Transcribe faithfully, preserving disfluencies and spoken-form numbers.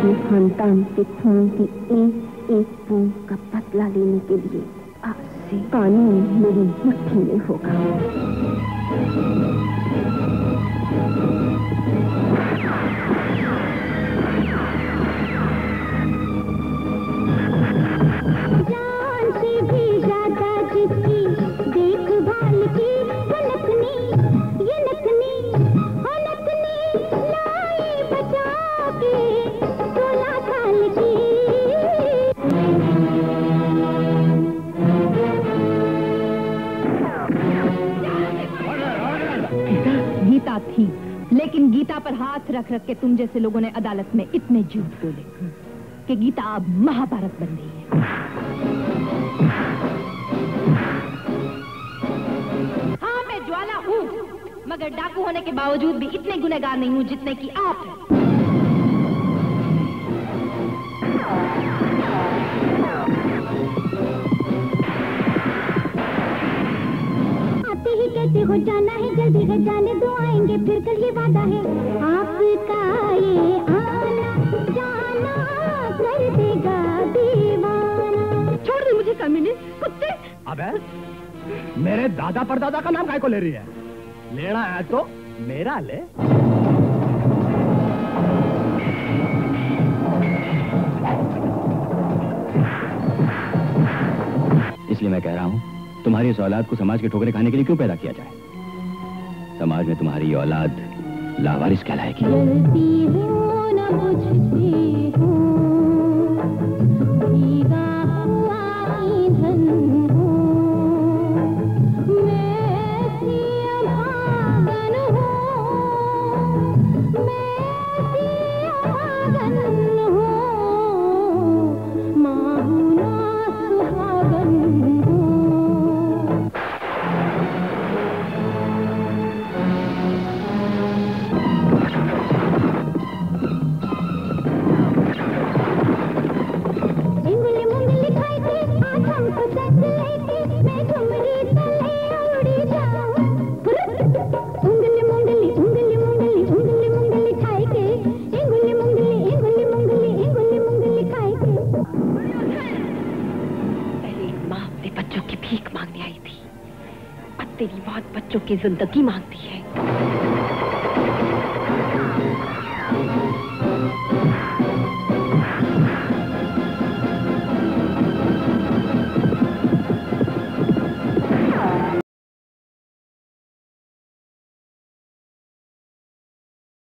अपने खानदान के खून की एक एक बूंद का बदला लेने के लिए आज से कानून मेरी मुट्ठी में होगा। जान से भी ज्यादा जिसकी देखभाल की नथनी, ये नथनी, ओ नथनी लाई बचा के सोलह साल की। गीता थी, लेकिन गीता पर हाथ रख रख के तुम जैसे लोगों ने अदालत में इतने झूठ बोले कि गीता अब महाभारत बन गई है। हाँ, मैं ज्वाला हूँ, मगर डाकू होने के बावजूद भी इतने गुनहगार नहीं हूँ जितने कि आप हैं। आते ही कहते हो जाना है, जल्दी है जाने दो, आएंगे फिर कल ये वादा है आपका, ये आना जाना कर देगा दीवाना। छोड़ दे मुझे कमीने, कुत्ते। अबे मेरे दादा परदादा का नाम काय को ले रही है? लेना है तो मेरा ले। इसलिए मैं कह रहा हूँ, तुम्हारी इस औलाद को समाज के ठोकरे खाने के लिए क्यों पैदा किया जाए? समाज में तुम्हारी ये औलाद लावारिस कहलाएगी। जलती हूँ न बुझती हूँ, भीगा हुआ ईंधन हूँ, मैं सी अभागन हूँ, मैं सी अभागन हूँ, माँ हूँ ना सुहागन हूँ। तेरी बात बच्चों की जिंदगी मांगती है।